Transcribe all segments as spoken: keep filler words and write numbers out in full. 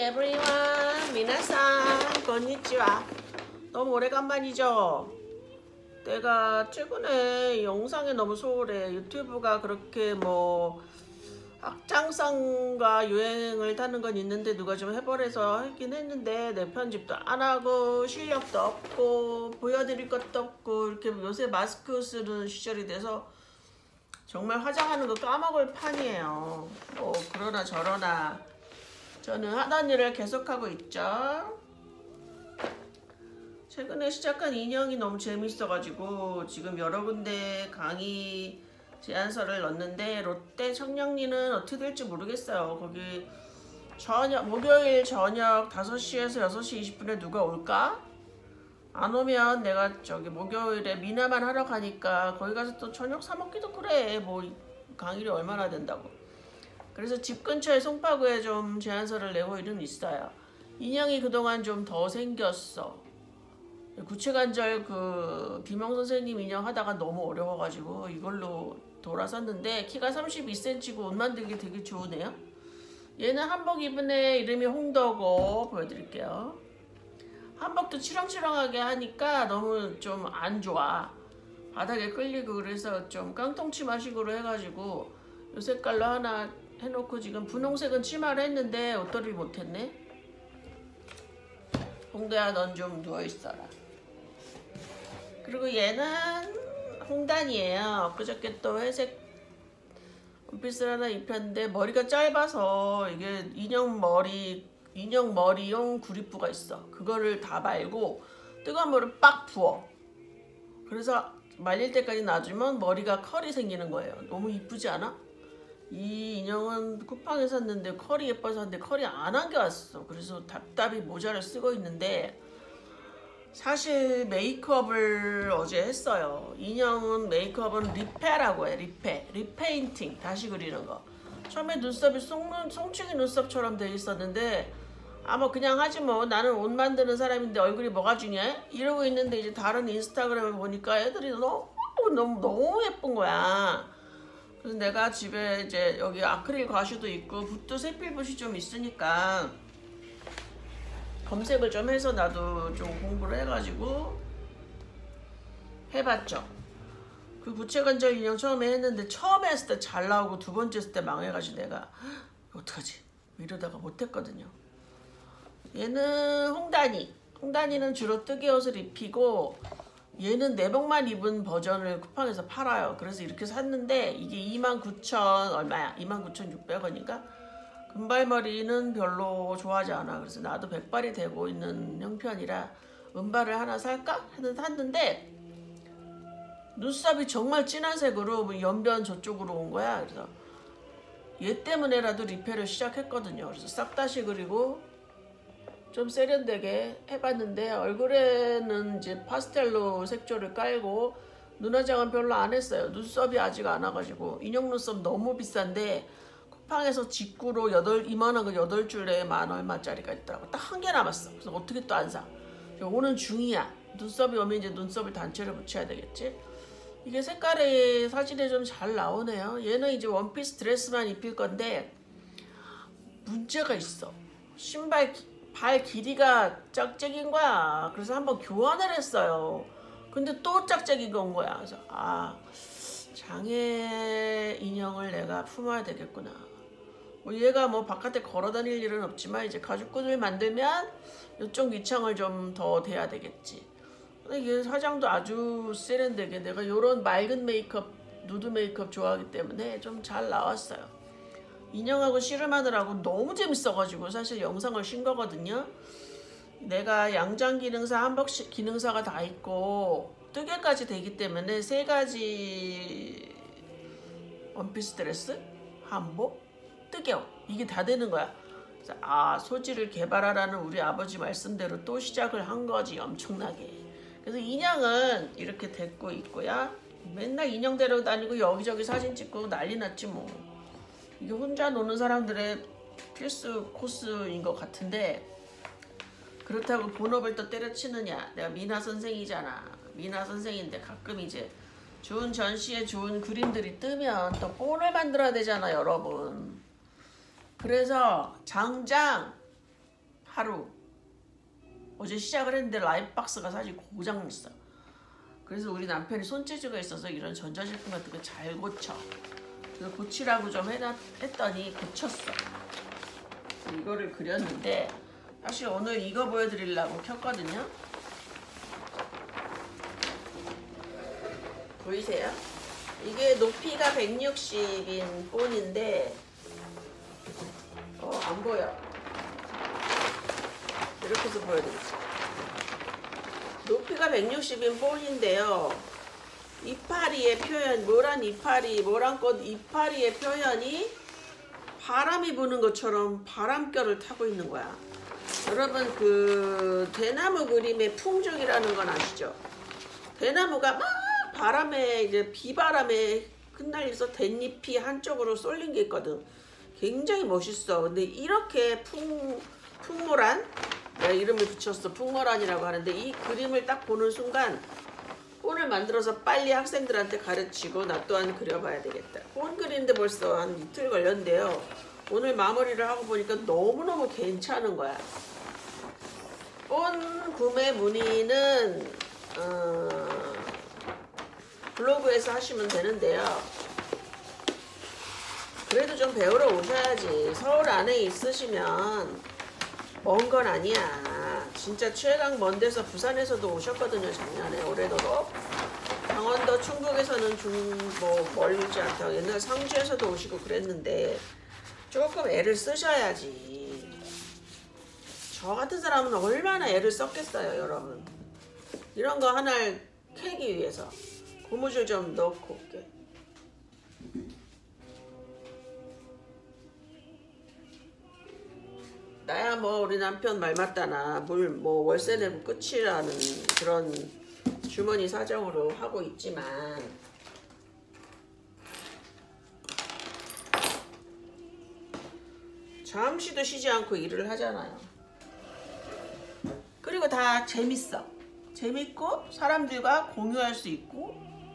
everyone, 미나상, 건니치와. 너무 오래간만이죠? 내가 최근에 영상에 너무 소홀해. 유튜브가 그렇게 뭐 확장성과 유행을 타는 건 있는데 누가 좀 해버려서 하긴 했는데 내 편집도 안 하고 실력도 없고 보여드릴 것도 없고 이렇게 요새 마스크 쓰는 시절이 돼서 정말 화장하는 거 까먹을 판이에요. 뭐 그러나 저러나 저는 하던 일을 계속하고 있죠. 최근에 시작한 인형이 너무 재밌어가지고 지금 여러 군데 강의 제안서를 넣었는데 롯데 청량리는 어떻게 될지 모르겠어요. 거기 저녁 목요일 저녁 다섯 시에서 여섯 시 이십 분에 누가 올까? 안 오면 내가 저기 목요일에 미나만 하러 가니까 거기 가서 또 저녁 사 먹기도 그래. 뭐 강의료 얼마나 된다고. 그래서 집 근처에 송파구에 좀 제안서를 내고 일은 있어요. 인형이 그동안 좀 더 생겼어. 구체관절 그 김영 선생님 인형 하다가 너무 어려워가지고 이걸로 돌아섰는데 키가 삼십이 센티미터고 옷 만들기 되게 좋으네요. 얘는 한복 입은 애 이름이 홍더고 보여드릴게요. 한복도 치렁치렁하게 하니까 너무 좀 안 좋아. 바닥에 끌리고 그래서 좀 깡통치마식으로 해가지고 이 색깔로 하나 해놓고 지금 분홍색은 치마를 했는데 옷도리 못했네. 홍대야 넌 좀 누워있어라. 그리고 얘는 홍단이에요. 엊그저께 또 회색 원피스를 하나 입혔는데 머리가 짧아서 이게 인형 머리 인형 머리용 구리프가 있어. 그거를 다 말고 뜨거운 물을 빡 부어. 그래서 말릴 때까지 놔주면 머리가 컬이 생기는 거예요. 너무 이쁘지 않아? 이 인형은 쿠팡에 샀는데 컬이 예뻐서 샀는데 컬이 안 안겨왔어. 그래서 답답히 모자를 쓰고 있는데 사실 메이크업을 어제 했어요. 인형은 메이크업은 리페라고 해. 리페. 리페인팅. 다시 그리는 거. 처음에 눈썹이 송, 송충이 눈썹처럼 돼 있었는데 아 뭐 그냥 하지 뭐 나는 옷 만드는 사람인데 얼굴이 뭐가 중요해? 이러고 있는데 이제 다른 인스타그램을 보니까 애들이 너무 너무 너무 예쁜 거야. 그래서 내가 집에 이제 여기 아크릴 과슈도 있고 붓도 세필붓이 좀 있으니까 검색을 좀 해서 나도 좀 공부를 해가지고 해봤죠. 그 구체관절 인형 처음에 했는데 처음에 했을 때 잘 나오고 두 번째 했을 때 망해가지고 내가 어떡하지? 이러다가 못했거든요. 얘는 홍단이. 홍단이는 주로 뜨개 옷을 입히고 얘는 내복만 입은 버전을 쿠팡에서 팔아요. 그래서 이렇게 샀는데 이게 이만 구천 얼마야? 이만 구천육백 원인가? 금발머리는 별로 좋아하지 않아. 그래서 나도 백발이 되고 있는 형편이라 은발을 하나 살까? 해서 샀는데 눈썹이 정말 진한 색으로 연변 저쪽으로 온 거야. 그래서 얘 때문에라도 리페를 시작했거든요. 그래서 싹 다시 그리고 좀 세련되게 해봤는데 얼굴에는 이제 파스텔로 색조를 깔고 눈화장은 별로 안 했어요. 눈썹이 아직 안 와가지고 인형 눈썹 너무 비싼데 쿠팡에서 직구로 여덟, 이만한 거 여덟 줄에 만 얼마짜리가 있더라고. 딱 한 개 남았어. 그래서 어떻게 또 안 사? 오는 중이야. 눈썹이 오면 이제 눈썹을 단체를 붙여야 되겠지. 이게 색깔이 사진에 좀 잘 나오네요. 얘는 이제 원피스 드레스만 입힐 건데 문제가 있어. 신발 발 길이가 짝짝인 거야. 그래서 한번 교환을 했어요. 근데 또 짝짝이가 온 거야. 그래서 아 장애 인형을 내가 품어야 되겠구나. 뭐 얘가 뭐 바깥에 걸어 다닐 일은 없지만 이제 가죽끈을 만들면 이쪽 밑창을 좀 더 대야 되겠지. 근데 이게 화장도 아주 세련되게 내가 이런 맑은 메이크업 누드 메이크업 좋아하기 때문에 좀 잘 나왔어요. 인형하고 씨름하느라고 너무 재밌어가지고 사실 영상을 쉰 거거든요. 내가 양장 기능사, 한복 기능사가 다 있고 뜨개까지 되기 때문에 세 가지 원피스 드레스, 한복, 뜨개옷 이게 다 되는 거야. 그래서 아 소지를 개발하라는 우리 아버지 말씀대로 또 시작을 한 거지 엄청나게. 그래서 인형은 이렇게 데리고 있고요. 맨날 인형 데리고 다니고 여기저기 사진 찍고 난리 났지 뭐. 이게 혼자 노는 사람들의 필수 코스인 것 같은데 그렇다고 본업을 또 때려치느냐. 내가 미나 선생이잖아. 미나 선생인데 가끔 이제 좋은 전시에 좋은 그림들이 뜨면 또 본을 만들어야 되잖아 여러분. 그래서 장장 하루. 어제 시작을 했는데 라이프박스가 사실 고장났어. 그래서 우리 남편이 손재주가 있어서 이런 전자제품 같은 거 잘 고쳐. 그래서 고치라고 좀 해놨, 했더니 고쳤어. 이거를 그렸는데 사실 오늘 이거 보여드리려고 켰거든요. 보이세요? 이게 높이가 백육십인 본인데 어, 안 보여. 이렇게 해서 보여드리죠. 높이가 백육십인 본인데요. 이파리의 표현, 모란 이파리, 모란꽃 이파리의 표현이 바람이 부는 것처럼 바람결을 타고 있는 거야. 여러분 그 대나무 그림의 풍족이라는 건 아시죠? 대나무가 막 바람에 이제 비바람에 흩날려서 댄잎이 한쪽으로 쏠린 게 있거든. 굉장히 멋있어. 근데 이렇게 풍 풍모란, 내가 이름을 붙였어. 풍모란이라고 하는데 이 그림을 딱 보는 순간 본을 만들어서 빨리 학생들한테 가르치고 나 또한 그려봐야 되겠다. 본 그리는데 벌써 한 이틀 걸렸는데요. 오늘 마무리를 하고 보니까 너무너무 괜찮은 거야. 본 구매 문의는 어, 블로그에서 하시면 되는데요. 그래도 좀 배우러 오셔야지. 서울 안에 있으시면 먼 건 아니야. 진짜 최강 먼 데서 부산에서도 오셨거든요. 작년에. 올해도도 강원도 충북에서는 좀 뭐 멀지 않다고 옛날 상주에서도 오시고 그랬는데 조금 애를 쓰셔야지. 저 같은 사람은 얼마나 애를 썼겠어요, 여러분. 이런 거 하나를 캐기 위해서 고무줄 좀 넣고 올게. 나야 뭐 우리 남편 말 맞다나 물 뭐 월세 내고 끝이라는 그런 주머니 사정으로 하고 있지만 잠시도 쉬지 않고 일을 하잖아요. 그리고 다 재밌어. 재밌고 사람들과 공유할 수 있고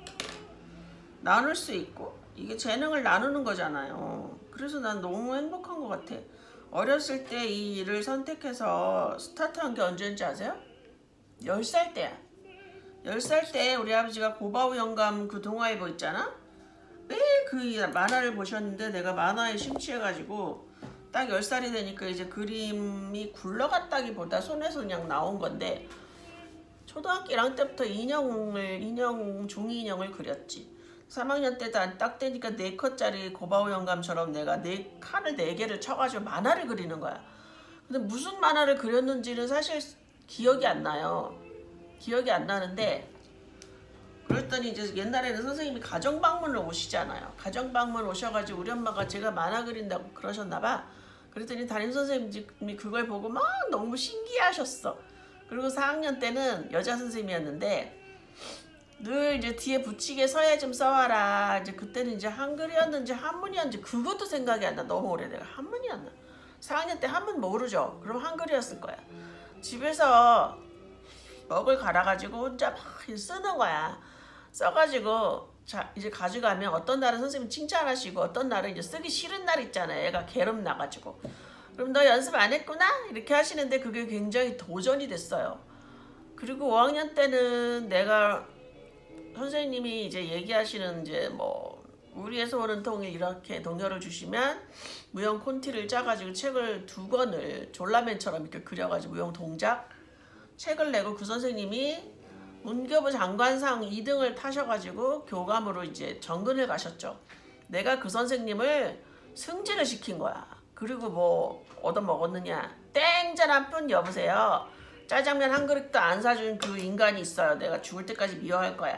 나눌 수 있고 이게 재능을 나누는 거잖아요. 그래서 난 너무 행복한 것 같아. 어렸을 때 이 일을 선택해서 스타트한 게 언제인지 아세요? 열 살 때야. 열 살 때 우리 아버지가 고바우 영감 그 동화일보 있잖아? 매일 그 만화를 보셨는데 내가 만화에 심취해가지고 딱 열 살이 되니까 이제 그림이 굴러갔다기보다 손에서 그냥 나온 건데 초등학교 일 학년 때부터 인형을, 인형, 종이 인형을 그렸지. 삼 학년 때 딱 되니까 네 컷짜리 고바우 영감처럼 내가 네 칸을 네 개를 쳐가지고 만화를 그리는 거야. 근데 무슨 만화를 그렸는지는 사실 기억이 안 나요. 기억이 안 나는데 그랬더니 이제 옛날에는 선생님이 가정방문을 오시잖아요. 가정방문 오셔가지고 우리 엄마가 제가 만화 그린다고 그러셨나봐. 그랬더니 담임선생님이 그걸 보고 막 너무 신기해하셨어. 그리고 사 학년 때는 여자 선생님이었는데 늘 이제 뒤에 붙이게 서예 좀 써와라. 이제 그때는 이제 한글이었는지 한문이었는지 그것도 생각이 안 나. 너무 오래돼가 한문이었나. 사 학년 때 한문 모르죠. 그럼 한글이었을 거야. 집에서 먹을 갈아가지고 혼자 막 쓰는 거야. 써가지고 자 이제 가져가면 어떤 날은 선생님 칭찬하시고 어떤 날은 이제 쓰기 싫은 날 있잖아요. 애가 게으름 나가지고 그럼 너 연습 안 했구나? 이렇게 하시는데 그게 굉장히 도전이 됐어요. 그리고 오 학년 때는 내가 선생님이 이제 얘기하시는 이제 뭐 우리에서 오는 통일 이렇게 동요를 주시면 무용 콘티를 짜가지고 책을 두 권을 졸라맨처럼 이렇게 그려가지고 무용 동작 책을 내고 그 선생님이 문교부 장관상 이 등을 타셔가지고 교감으로 이제 정근을 가셨죠. 내가 그 선생님을 승진을 시킨 거야. 그리고 뭐 얻어먹었느냐. 땡전 한 푼 여보세요. 짜장면 한 그릇도 안 사준 그 인간이 있어요. 내가 죽을 때까지 미워할 거야.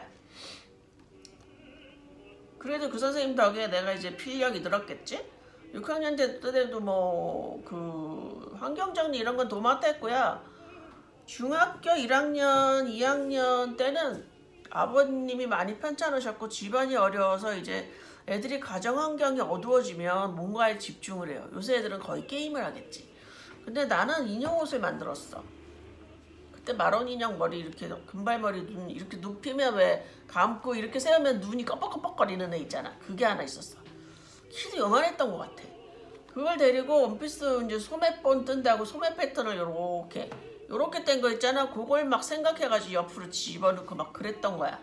그래도 그 선생님 덕에 내가 이제 필력이 늘었겠지? 육 학년 때도 뭐 그 환경정리 이런 건 도맡아 했고요. 중학교 일 학년, 이 학년 때는 아버님이 많이 편찮으셨고 집안이 어려워서 이제 애들이 가정 환경이 어두워지면 뭔가에 집중을 해요. 요새 애들은 거의 게임을 하겠지. 근데 나는 인형 옷을 만들었어. 그때 마론 인형 머리 이렇게 금발머리 눈 이렇게 눕히면 왜 감고 이렇게 세우면 눈이 껌뻑껌뻑거리는 애 있잖아. 그게 하나 있었어. 키도 요만했던 것 같아. 그걸 데리고 원피스 이제 소매본 뜬다고 소매 패턴을 요렇게 요렇게 뗀 거 있잖아. 그걸 막 생각해가지고 옆으로 집어넣고 막 그랬던 거야.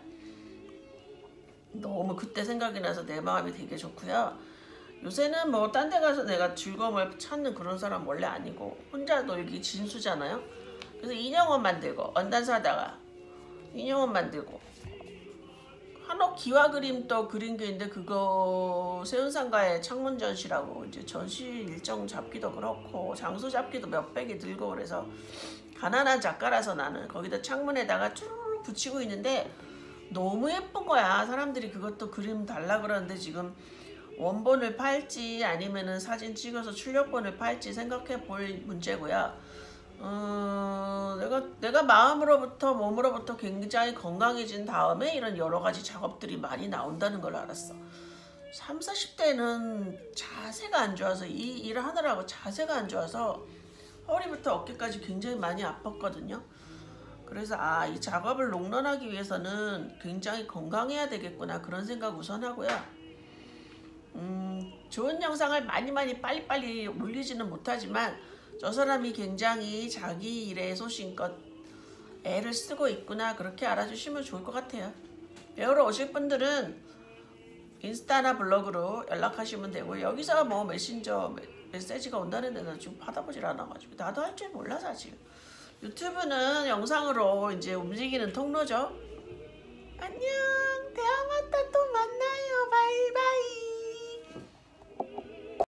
너무 그때 생각이 나서 내 마음이 되게 좋고요. 요새는 뭐 딴 데 가서 내가 즐거움을 찾는 그런 사람 원래 아니고 혼자 놀기 진수잖아요. 그래서 인형원 만들고 원단 사다가 인형원 만들고 한옥 기와 그림 또 그린 게 있는데 그거 세운상가의 창문 전시라고 이제 전시 일정 잡기도 그렇고 장소 잡기도 몇백이 들고 그래서 가난한 작가라서 나는 거기다 창문에다가 쭈르르 붙이고 있는데 너무 예쁜 거야. 사람들이 그것도 그림 달라 그러는데 지금 원본을 팔지 아니면은 사진 찍어서 출력본을 팔지 생각해 볼 문제고요. 어, 내가 내가 마음으로부터 몸으로부터 굉장히 건강해진 다음에 이런 여러 가지 작업들이 많이 나온다는 걸 알았어. 삼, 사십 대는 자세가 안 좋아서 이 일을 하느라고 자세가 안 좋아서 허리부터 어깨까지 굉장히 많이 아팠거든요. 그래서 아, 이 작업을 롱런하기 위해서는 굉장히 건강해야 되겠구나 그런 생각 우선 하고요. 음, 좋은 영상을 많이 많이 빨리빨리 올리지는 못하지만 저 사람이 굉장히 자기 일에 소신껏 애를 쓰고 있구나 그렇게 알아주시면 좋을 것 같아요. 배우러 오실 분들은 인스타나 블로그로 연락하시면 되고 여기서 뭐 메신저 메시지가 온다는 데는 지금 받아보질 않아가지고 나도 할 줄 몰라 사실. 유튜브는 영상으로 이제 움직이는 통로죠. 안녕.